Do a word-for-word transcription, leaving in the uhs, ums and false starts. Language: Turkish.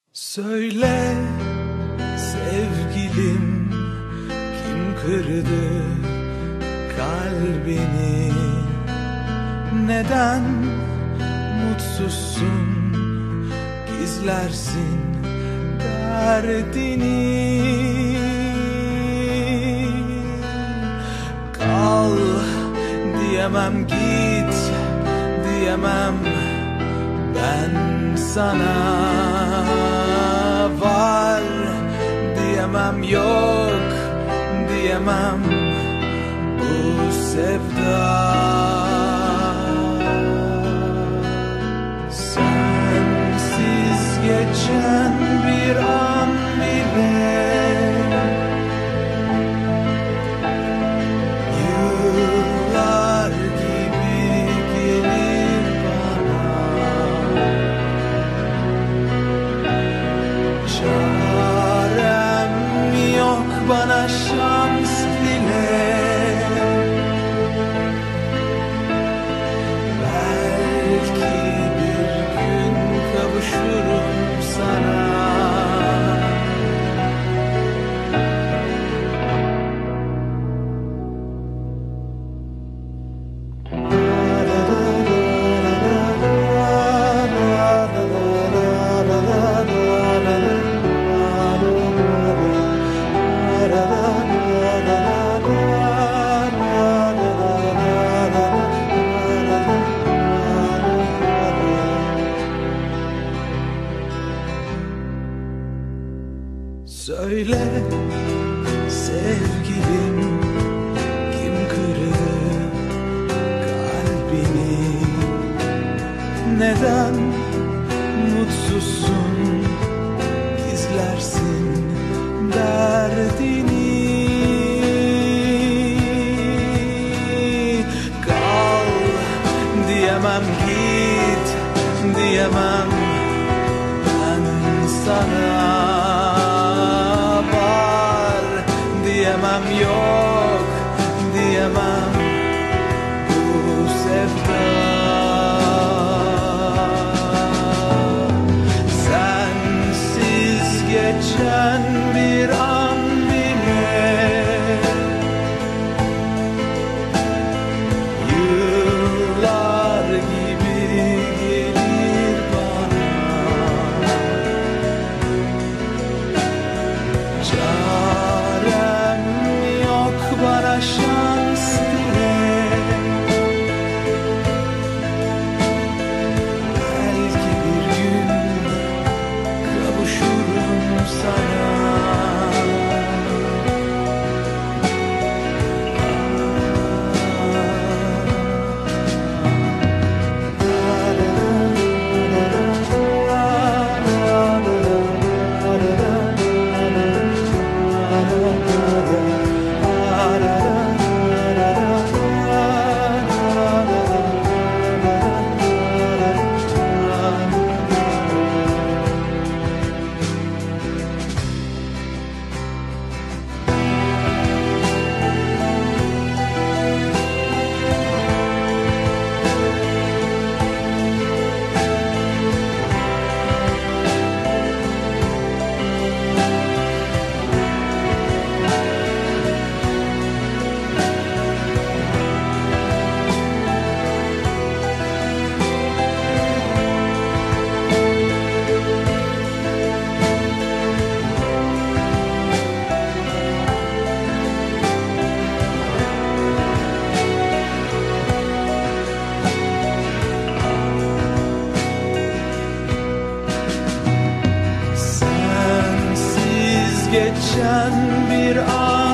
Söyle sevgilim, kim kırdı kalbini? Neden mutsuzsun, gizlersin derdini? Kal diyemem, git diyemem ben sana. Var diyemem, yok diyemem bu sevda. Sensiz geçen bir an bile yıllar gibi gelir bana. Çarem yok, bana şans dile. Belki bir gün kavuşurum sana. Söyle sevgilim, kim kırdı kalbini? Neden mutsuzsun, gizlersin derdini? Kal diyemem, git diyemem ben sana. Diyemem, yok diyemem bu sevda. Sensiz geçen bir an bile yıllar gibi gelir bana. Çarem yok, bana şans dile. Belki bir gün kavuşurum sana. Geçen bir an